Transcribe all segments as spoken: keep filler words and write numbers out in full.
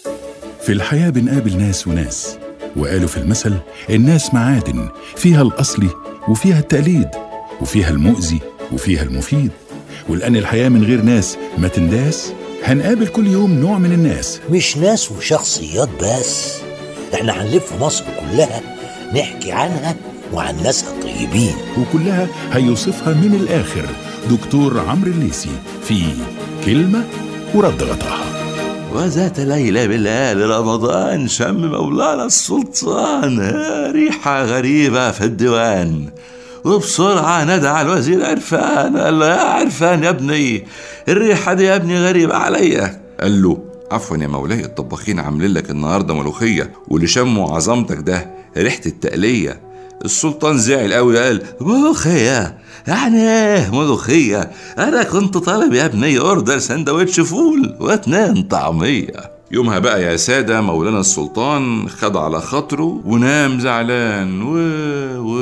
في الحياة بنقابل ناس وناس، وقالوا في المثل الناس معادن، فيها الأصلي وفيها التقليد، وفيها المؤذي وفيها المفيد. ولأن الحياة من غير ناس ما تنداس، هنقابل كل يوم نوع من الناس. مش ناس وشخصيات بس، احنا هنلف مصر كلها نحكي عنها وعن ناسها الطيبين، وكلها هيوصفها من الآخر دكتور عمرو الليثي في كلمة ورد غطاها. وذات ليلة بالليل رمضان شم مولانا السلطان ريحة غريبة في الديوان، وبسرعة ندى على الوزير عرفان، قال له يا عرفان يا ابني الريحة دي يا ابني غريبة عليا. قال له عفوا يا مولاي، الطباخين عاملين لك النهارده ملوخية، واللي شموا عظمتك ده ريحة التقلية. السلطان زعل قوي قال ملوخية؟ يعني ايه ملوخية؟ انا كنت طالب يا ابني اوردر سندوتش فول واتنين طعمية. يومها بقى يا سادة مولانا السلطان خد على خاطره ونام زعلان و و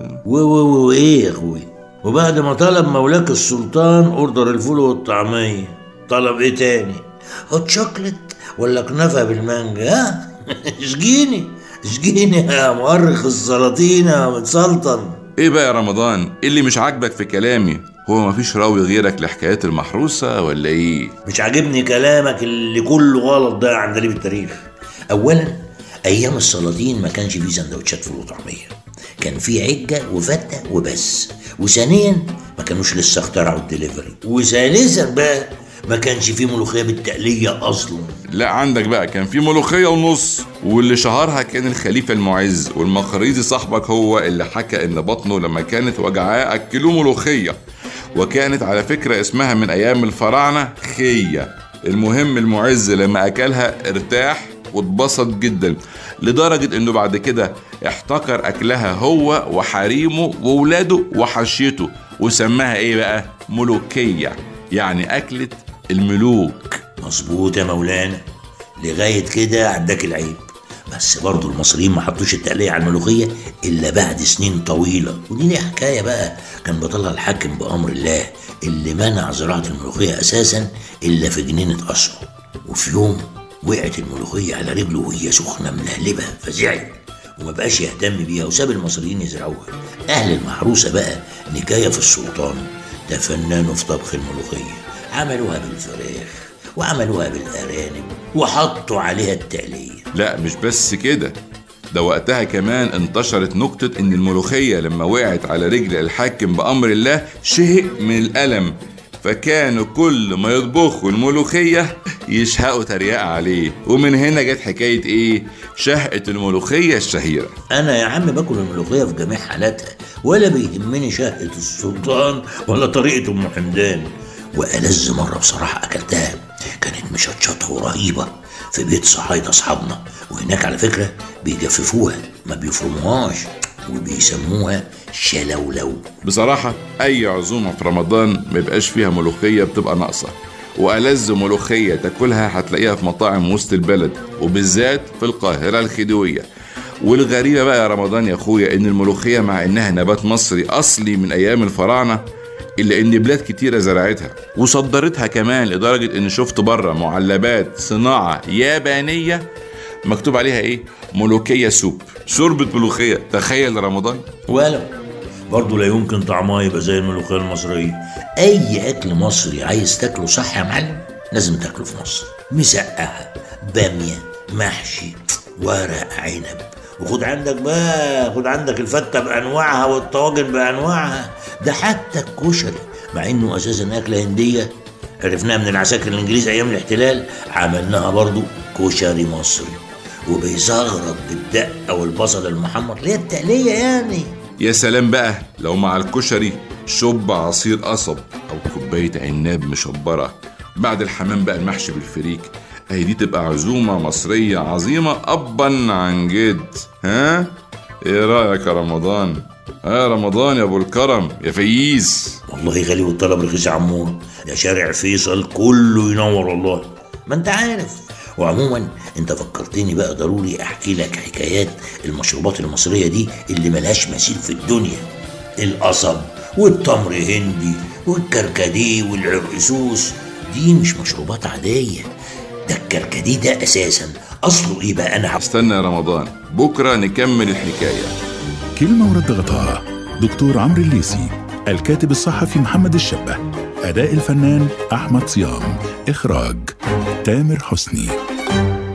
و و و ايه يا اخوي؟ وبعد ما طلب مولاك السلطان اوردر الفول والطعمية، طلب ايه تاني؟ هوت شوكليت ولا كنافة بالمانجا؟ ها؟ اشجيني اشجيني يا مؤرخ السلاطين يا متسلطن. ايه بقى يا رمضان اللي مش عاجبك في كلامي؟ هو مفيش راوي غيرك لحكايات المحروسة ولا ايه؟ مش عاجبني كلامك اللي كله غلط ده عن دليل التاريخ. اولا ايام السلاطين ما كانش فيه سندوتشات فول وطعمية، كان فيه عجة وفتة وبس. وثانيا ما كانوش لسه اخترعوا الدليفري. وثالثا بقى ما كانش فيه ملوخية بالتقلية اصلا. لا عندك بقى كان فيه ملوخية ونص، واللي شهرها كان الخليفة المعز، والمقريزي صاحبك هو اللي حكى ان بطنه لما كانت وجعاه اكلوه ملوخية، وكانت على فكرة اسمها من ايام الفراعنة خية. المهم المعز لما اكلها ارتاح واتبسط جدا، لدرجة انه بعد كده احتكر اكلها هو وحريمه وولاده وحشيته، وسماها ايه بقى؟ ملوكية، يعني اكلة الملوك. مظبوط يا مولانا، لغاية كده عداك العيب. بس برضو المصريين ما حطوش التقلية على الملوخية إلا بعد سنين طويلة، ودي ليه حكاية بقى. كان بطلع الحاكم بأمر الله اللي منع زراعة الملوخية أساسا إلا في جنينة قصره. وفي يوم وقعت الملوخية على رجله وهي سخنة ملهلبة، فزعل وما بقاش يهتم بيها وساب المصريين يزرعوها. أهل المحروسة بقى نكاية في السلطان تفننوا في طبخ الملوخية، عملوها بالفراخ وعملوها بالأرانب وحطوا عليها التقلية. لا مش بس كده، ده وقتها كمان انتشرت نكتة ان الملوخية لما وقعت على رجل الحاكم بأمر الله شهق من الألم، فكانوا كل ما يطبخوا الملوخية يشهقوا تريقة عليه. ومن هنا جت حكاية ايه؟ شهقة الملوخية الشهيرة. انا يا عم باكل الملوخية في جميع حالاتها، ولا بيهمني شهقة السلطان ولا طريقة ام حمدان. وألذ مرة بصراحة أكلتها كانت مشطشطة ورهيبة في بيت صحايدة أصحابنا، وهناك على فكرة بيجففوها ما بيفرموهاش وبيسموها شلولو. بصراحة أي عزومة في رمضان ما يبقاش فيها ملوخية بتبقى ناقصة، وألذ ملوخية تاكلها هتلاقيها في مطاعم وسط البلد، وبالذات في القاهرة الخديوية. والغريبة بقى يا رمضان يا أخويا إن الملوخية مع إنها نبات مصري أصلي من أيام الفراعنة، إلا إن بلاد كتيرة زرعتها وصدرتها كمان، لدرجة إن شفت بره معلبات صناعة يابانية مكتوب عليها إيه؟ ملوكية سوب، شوربة ملوخية. تخيل رمضان. ولو برضه لا يمكن طعمها يبقى زي الملوخية المصرية. أي أكل مصري عايز تاكله صح يا معلم لازم تاكله في مصر. مسقعة، بامية، محشي، ورق عنب، وخد عندك بقى خد عندك الفتة بأنواعها والطواجن بأنواعها، ده حتى الكشري مع إنه أساسا أكلة هندية عرفناها من العساكر الإنجليز أيام الاحتلال، عملناها برضو كشري مصري وبيزغرط بالدقة والبصل المحمر اللي هي التقلية يعني. يا سلام بقى لو مع الكشري شوب عصير قصب أو كوباية عناب مشبرة، بعد الحمام بقى المحشي بالفريك. اهي دي تبقى عزومة مصرية عظيمة أبا عن جد. ها ايه رأيك يا رمضان؟ ها رمضان يا ابو الكرم يا فييس؟ والله غالي والطلب رخيص يا عمور، يا شارع فيصل كله ينور والله، ما انت عارف. وعموما انت فكرتني بقى ضروري احكي لك حكايات المشروبات المصرية دي اللي ملهاش مثيل في الدنيا. القصب والتمر هندي والكركديه والعرقسوس، دي مش مشروبات عادية، ده الكركديه ده اساسا اصله ايه بقى؟ انا استنى يا رمضان، بكرة نكمل الحكاية. كلمة ورد غطاها دكتور عمرو الليثي، الكاتب الصحفي محمد الشبه، أداء الفنان أحمد صيام، إخراج تامر حسني.